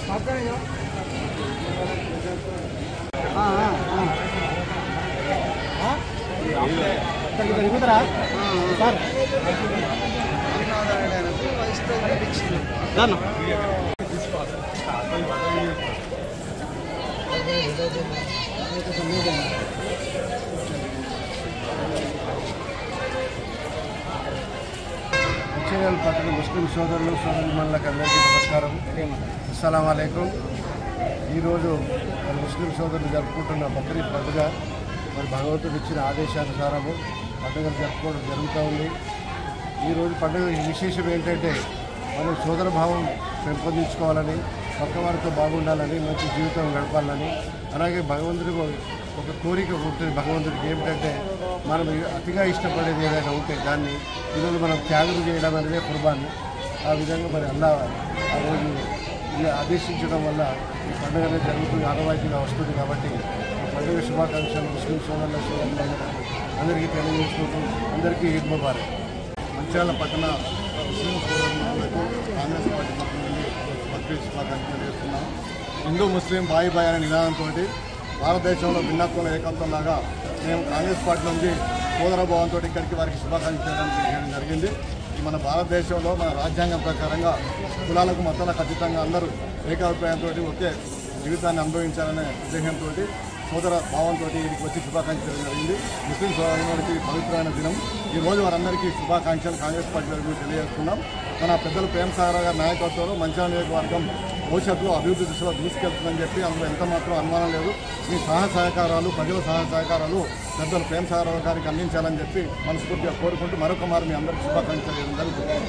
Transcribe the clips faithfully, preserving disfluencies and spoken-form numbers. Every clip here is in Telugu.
మంచిర్యాల పట్టణ ముస్లిం సోదరులు సోదరులకు అందరికీ నమస్కారం. అస్సలాము అలైకుం. ఈరోజు ముస్లిం సోదరులు జరుపుకుంటున్న బక్రీద్ పండుగ మరి భగవంతుడు ఇచ్చిన ఆదేశానుసారము పండుగలు జరుపుకోవడం జరుగుతూ ఉంది. ఈరోజు పండుగ విశేషం ఏంటంటే మనం సోదర భావం పెంపొందించుకోవాలని, పక్క వారితో బాగుండాలని, మంచి జీవితం గడపాలని, అలాగే భగవంతుడికి ఒక కోరిక ఉంటుంది. భగవంతుడికి ఏమిటంటే మనం అతిగా ఇష్టపడేది ఏదైనా ఉంటే దాన్ని ఈరోజు మనం త్యాగం చేయడం అనేది కుర్బాన్ని. ఆ విధంగా మరి అల్లా ఆ రోజు ఇలా ఆదేశించడం వల్ల ఈ పండుగ అనేది జరుగుతుంది, ఆనవాయితీగా వస్తుంది. కాబట్టి ఈ పండుగ శుభాకాంక్షలు ముస్లిం సోదరుల సోదరులు అందరికీ తెలియజేసుకుంటూ అందరికీ ఈద్ ముబారక్. మంచిర్యాల పట్టణ ముస్లిం సోదరులకు కాంగ్రెస్ పార్టీ తరఫు నుండి బక్రీద్ శుభాకాంక్షలు చేస్తున్నాం. హిందూ ముస్లిం బాయి బాయ్ అనే నినాదంతో భారతదేశంలో భిన్నత్వం ఏకత్వంలాగా మేము కాంగ్రెస్ పార్టీ నుంచి సోదర భావంతో ఇక్కడికి వారికి శుభాకాంక్షలు చేయడం జరిగింది. మన భారతదేశంలో మన రాజ్యాంగం ప్రకారంగా కులాలకు మతాలకు అతీతంగా అందరూ ఏకాభిప్రాయంతో ఒకే జీవితాన్ని అనుభవించాలనే ఉద్దేశంతో సోదర భావంతో వీరికి వచ్చి శుభాకాంక్షలు జరిగింది. ముస్లిం సోదరులకి పవిత్రమైన దినం. ఈరోజు వారందరికీ శుభాకాంక్షలు కాంగ్రెస్ పార్టీ వరకు తెలియజేస్తున్నాం. మన పెద్దలు ప్రేమ్ సాగర్ గారి నాయకత్వంలో మంచిర్యాల నియోజకవర్గం భవిష్యత్తులో అభివృద్ధి దిశలో దూసుకెళ్తుందని చెప్పి అందులో ఎంత మాత్రం అనుమానం లేదు. మీ సహాయ సహకారాలు, ప్రజల సహాయ సహకారాలు పెద్దలు ప్రేమ్ సాగర్ గారికి అందించాలని చెప్పి మనస్ఫూర్తిగా కోరుకుంటూ మరొక మారు మీ అందరికీ శుభాకాంక్షలు చేయడం జరుగుతుంది.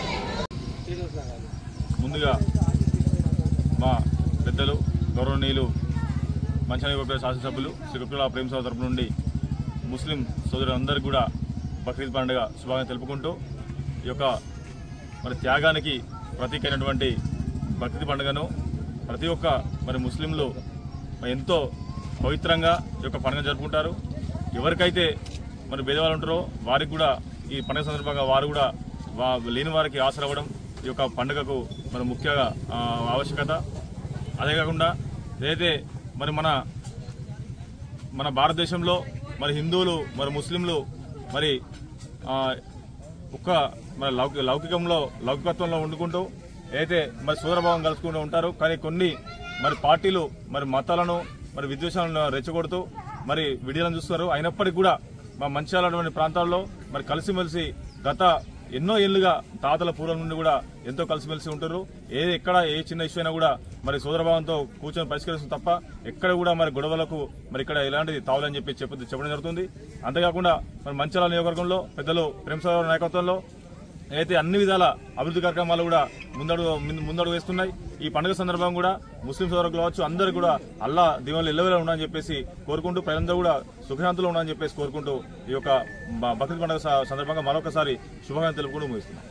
ముందుగా మా పెద్దలు గౌరవనీయులు మంచిర్యాల శాసనసభ్యులు శ్రీ కుప్పిల ప్రేమ్ సాగర్ తరపు నుండి ముస్లిం సోదరులందరికీ కూడా బక్రీద్ పండుగ శుభాకాంక్షలు తెలుపుకుంటూ ఈ యొక్క మరి త్యాగానికి ప్రతీక అయినటువంటి బక్రీద్ పండుగను ప్రతి ఒక్క మరి ముస్లింలు ఎంతో పవిత్రంగా ఈ యొక్క పండుగ జరుపుకుంటారు. ఎవరికైతే మరి పేదవాళ్ళు ఉంటారో వారికి కూడా ఈ పండుగ సందర్భంగా వారు కూడా వా లేని వారికి ఆసరవ్వడం ఈ యొక్క పండుగకు మరి ముఖ్యంగా ఆవశ్యకత. అదే కాకుండా ఏదైతే మరి మన మన భారతదేశంలో మరి హిందువులు మరి ముస్లింలు మరి ఒక్క మరి లౌకిక లౌకికంలో లౌకికత్వంలో వండుకుంటూ అయితే మరి సోదరభావం కలుసుకుంటూ ఉంటారు. కానీ కొన్ని మరి పార్టీలు మరి మతాలను మరి విద్వేషాలను రెచ్చగొడుతూ మరి విడియాలను చూస్తారు. అయినప్పటికీ కూడా మా మంచిర్యాల ప్రాంతాల్లో మరి కలిసిమెలిసి గత ఎన్నో ఏళ్లుగా తాతల పూర్వం నుండి కూడా ఎంతో కలిసిమెలిసి ఉంటారు. ఏ ఎక్కడ ఏ చిన్న ఇష్యూ అయినా కూడా మరి సోదరభావంతో కూర్చొని పరిష్కరిస్తుంది తప్ప ఎక్కడ కూడా మరి గొడవలకు మరి ఇక్కడ ఎలాంటిది తావులని చెప్పి చెప్ప చెప్పడం జరుగుతుంది. అంతేకాకుండా మరి మంచిర్యాల నియోజకవర్గంలో పెద్దలు ప్రేమ్ సాగర్ నాయకత్వంలో అయితే అన్ని విధాల అభివృద్ధి కార్యక్రమాలు కూడా ముందడుగు ముందడుగు వేస్తున్నాయి. ఈ పండుగ సందర్భంగా కూడా ముస్లిం సోదరులు కావచ్చు అందరూ కూడా అల్లా దీవెనలు ఎల్లవేళ ఉండాలని చెప్పేసి కోరుకుంటూ ప్రజలందరూ కూడా సుఖశాంతులు ఉండాలని చెప్పేసి కోరుకుంటూ ఈ యొక్క బక్రీద్ పండుగ సందర్భంగా మరొకసారి శుభాకాంక్షలు తెలుపుకుంటూ ముగిస్తున్నాం.